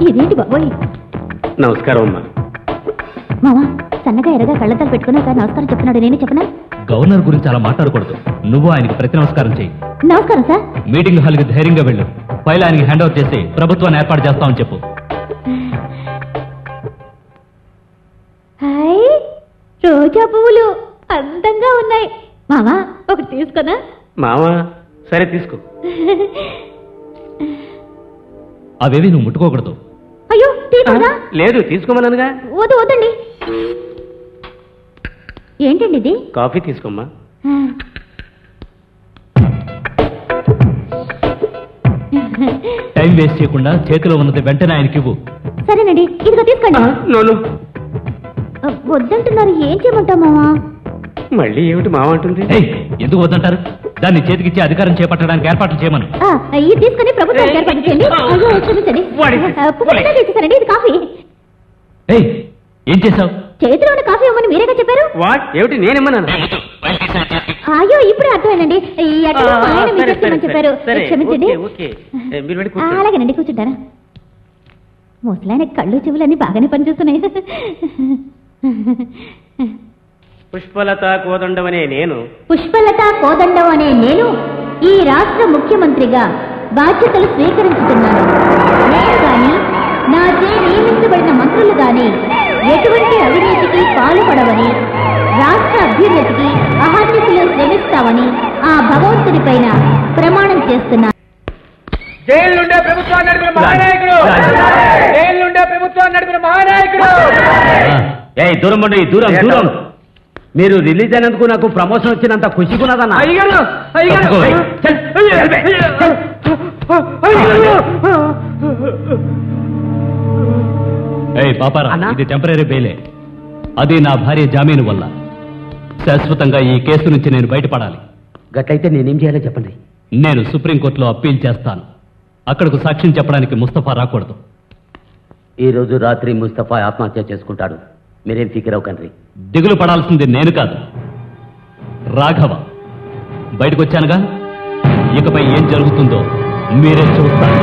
ఇదేంటి బాబోయ్? నమస్కారం అమ్మా. మామా సన్నగా ఎర్రగా కళ్ళతలు పెట్టుకున్నాక నమస్కారం చెప్తున్నాడు, నేనే చెప్పనా? గవర్నర్ గురించి అలా మాట్లాడకూడదు. నువ్వు ఆయనకి ప్రతి నమస్కారం చెయ్యి. నమస్కారం సార్. మీటింగ్ హాల్కి ధైర్యంగా వెళ్ళు. ఫైల్ ఆయనకి హ్యాండ్ ఓవర్ చేసి ప్రభుత్వాన్ని ఏర్పాటు చేస్తామని చెప్పు. హాయ్, రోజా పువ్వులు అందంగా ఉన్నాయి. మామా ఒకటి తీసుకున్నా? మావా సరే తీసుకో. అవేవి నువ్వు ముట్టుకోకూడదు. అయ్యో తీసుకున్నా? లేదు తీసుకోమన్నానుగా. వద్దు వద్దండి. ఏంటండి ఇది? కాఫీ తీసుకోమ్మా. టైం వేస్ట్ చేయకుండా చేతిలో ఉన్నది వెంటనే ఆయనకి ఇవ్వు. సరేనండి, ఇదిగో తీసుకోండి. నోను వద్దంటున్నారు, ఏం చేయమంటావు మామా? మళ్ళీ ఏమిటి మావ అంటుంది? ఎందుకు వద్దంటారు? దాన్ని చేతికిచ్చి అధికారం చేపట్టడానికి ఏర్పాట్లు చేయమను. ఇది తీసుకుని ప్రభుత్వానికి ఏర్పాటు చేయండి. అయ్యో క్షమించండి, ఇచ్చేసానండి. ఇది కాఫీ. ఏం చేశావు? చేతిలో ఉన్న కాఫీ ఇవ్వమని మీరేగా చెప్పారు. వాట్ ఏమిటి నేనేమన్నాను? అయ్యో ఇప్పుడే అర్థమైందండి. ఈ అడ్డు ఆయన మీకు చెప్తామని చెప్పారు. క్షమించండి. అలాగేనండి, కూర్చుంటారా? ముసలాయన కళ్ళు చెవులన్నీ బాగానే పనిచేస్తున్నాయి. పుష్పలత కోదండం అనే నేను ఈ రాష్ట్ర ముఖ్యమంత్రిగా బాధ్యతలు స్వీకరించుతున్నాను. నేను గాని నాచే నియమించబడిన మంత్రులు గాని ఎటువంటి అవినీతికి పాల్పడవని, రాష్ట్ర అభ్యున్నతికి అహర్నిశలు శ్రమిస్తామని ఆ భగవంతుడి పైన ప్రమాణం చేస్తున్నాను. జైలుండే ప్రభుత్వాన్ని నడిపిన మహానాయకుడు, జైలుండే ప్రభుత్వాన్ని నడిపిన మహానాయకుడు. దూరం పండి, దూరం దూరం. మీరు రిలీజ్ అయినందుకు నాకు ప్రమోషన్ వచ్చినంత ఖుషిగున్నదన్నా. పాపారా, ఇది టెంపరీ బెయిలే. అది నా భార్య జామీను వల్ల. శాశ్వతంగా ఈ కేసు నుంచి నేను బయటపడాలి. గట్లయితే నేనేం చేయాలో చెప్పండి. నేను సుప్రీంకోర్టులో అప్పీల్ చేస్తాను. అక్కడకు సాక్ష్యం చెప్పడానికి ముస్తఫా రాకూడదు. ఈ రోజు రాత్రి ముస్తఫా ఆత్మహత్య చేసుకుంటాడు. మీరేం ఫికర్ అవ్వకండి. దిగులు పడాల్సింది నేను కాదు, రాఘవ. బయటకు వచ్చానుగా, ఇకపై ఏం జరుగుతుందో మీరే చూస్తారు.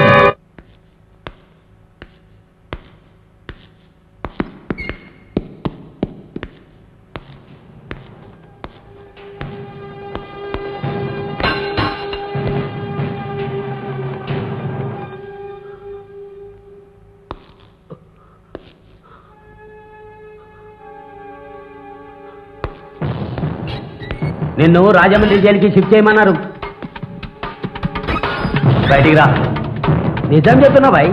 నిన్ను రాజమండ్రి జైలుకి షిఫ్ట్ చేయమన్నారు. బయటికి రా. నిజం చెప్తున్నా భాయ్.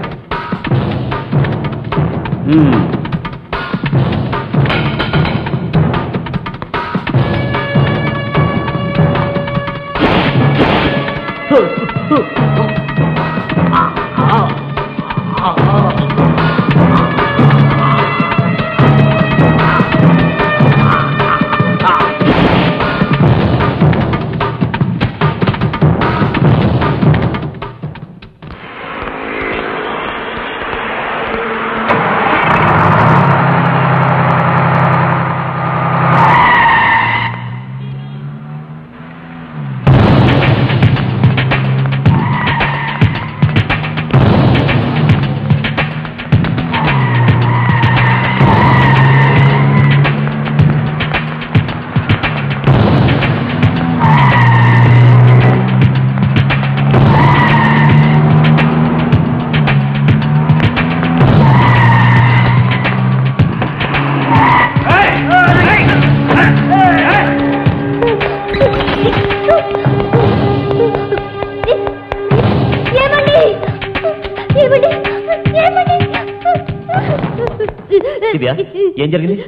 ఏం జరిగింది?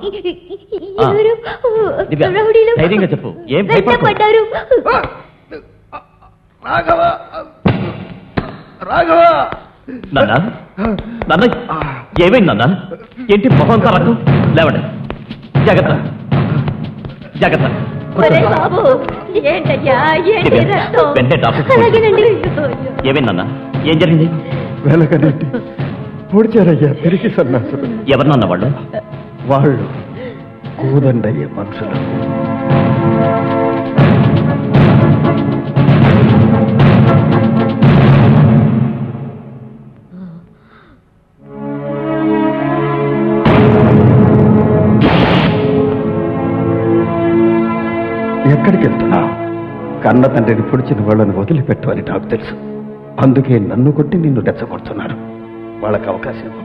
ధైర్యంగా చెప్పు. ఏం భయపడ్డారు? రాఘవ, రాఘవ. నాన్న, నాన్న ఏమైంది నాన్న? ఏంటి మొహంతా రక్తం? లేవండి, జాగ్రత్త జాగ్రత్త. వెంటనే డాక్టర్. ఏమైంది నాన్న? ఏం జరిగింది? వెనకనెట్టి పొడిచారయ్యా తిరిగి సన్నాసులు. ఎవరినన్న వాళ్ళు? వాళ్ళు కూదండయ్యే మనుషులు. ఎక్కడికి వెళ్తున్నావు? కన్న తండ్రిని పొడిచిన వాళ్ళని వదిలిపెట్టవని నాకు తెలుసు. అందుకే నన్ను కొట్టి నిన్ను రెచ్చగొడుతున్నారు. వాళ్ళకి అవకాశం ఇవ్వకు.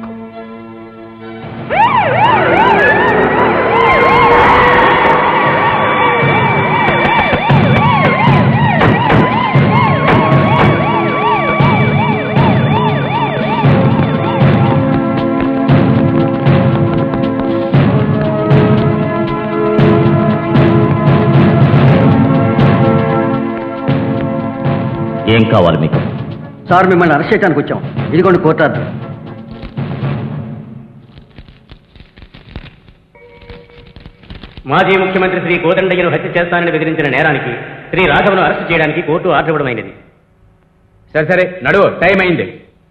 ఏం కావాలి మీకు? సార్, మిమ్మల్ని అరెస్ట్ చేయడానికి వచ్చాం. ఇదిగోండి కోర్టు ఆర్డర్. మాజీ ముఖ్యమంత్రి శ్రీ కోదండయ్యను హత్య చేస్తానని బెదిరించిన నేరానికి శ్రీ రాఘవను అరెస్ట్ చేయడానికి కోర్టు ఆర్డర్ ఇవ్వడమైనది. సరే సరే, నడు, టైం అయింది.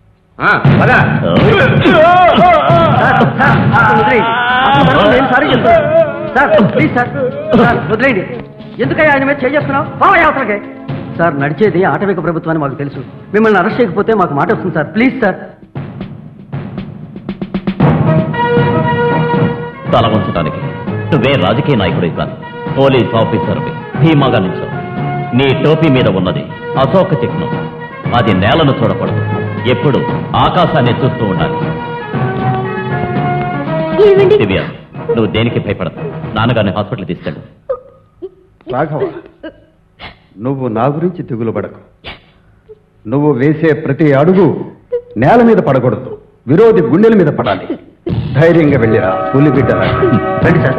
సార్ ప్లీజ్ సార్, వదిలేయండి. ఎందుకయ్యా ఆయన మీద చేస్తున్నావు? బావయ్య అవతలకే. సార్, నడిచేది ఆటవిక ప్రభుత్వాన్ని మాకు తెలుసు. మిమ్మల్ని అరెస్ట్ చేయకపోతే మాకు మాట వస్తుంది సార్. Please sir. తల వంచడానికి నువ్వే రాజకీయ నాయకుడు కాదు, పోలీస్ ఆఫీసర్వి. ధీమాగా నిల్చో. నీ టోపీ మీద ఉన్నది అశోక చిహ్నం. అది నేలను చూడకూడదు, ఎప్పుడు ఆకాశాన్ని చూస్తూ ఉండాలి. దివ్య, నువ్వు దేనికి భయపడదు. నాన్నగారిని హాస్పిటల్ తీసుకెళ్ళు. రాఘవ, నువ్వు నా గురించి దిగులు పడకు. నువ్వు వేసే ప్రతి అడుగు నేల మీద పడకూడదు, విరోధి గుండెల మీద పడాలి. ధైర్యంగా వెళ్ళిరా, పులిబిడ్డరా. రండి సార్.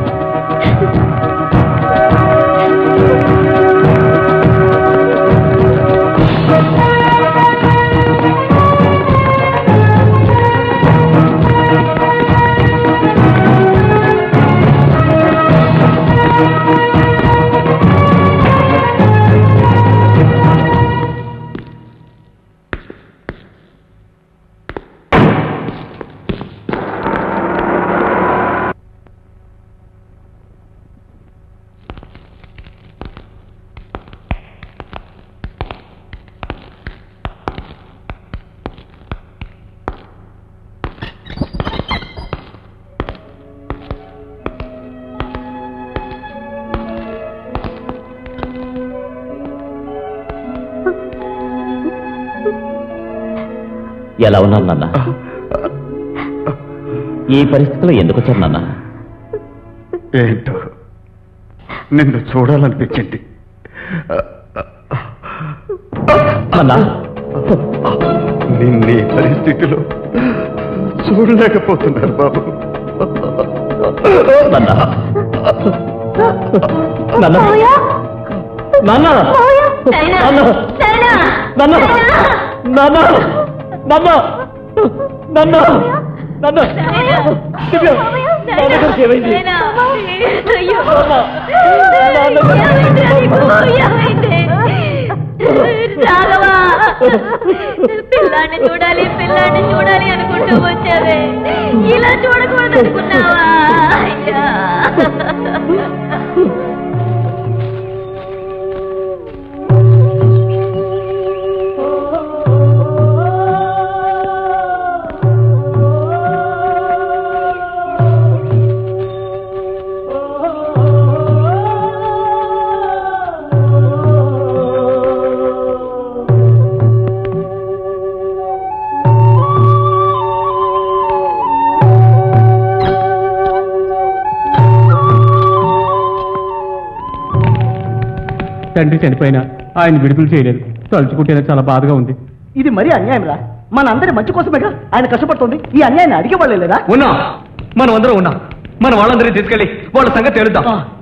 ఎలా ఉన్నాను నాన్న? ఈ పరిస్థితిలో ఎందుకు వచ్చారు నాన్న? ఏంటో నిన్ను చూడాలనిపించింది. నిన్ను ఈ పరిస్థితిలో చూడలేకపోతున్నారు బాబు. పిల్లాన్ని చూడాలి పిల్లాన్ని చూడాలి అనుకుంటూ వచ్చావే, ఇలా చూడకూడదు అనుకున్నావా? తండ్రి చనిపోయినా ఆయన విడుదల చేయలేదు. తలుచుకుంటేనే చాలా బాధగా ఉంది. ఇది మరీ అన్యాయం రా. మన అందరి మంచి కోసమేగా ఆయన కష్టపడుతుంది. ఈ అన్యాయాన్ని అడిగే వాళ్ళే లేదా? ఉన్నాం, మనం అందరం ఉన్నాం. మన వాళ్ళందరినీ తీసుకెళ్ళి వాళ్ళ సంగతి తెలుద్దాం.